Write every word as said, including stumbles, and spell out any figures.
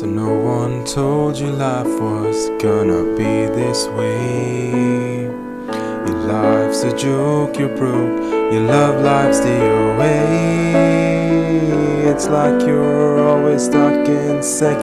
So no one told you life was gonna be this way. Your life's a joke, you're broke, your love life's the away. It's like you're always stuck in second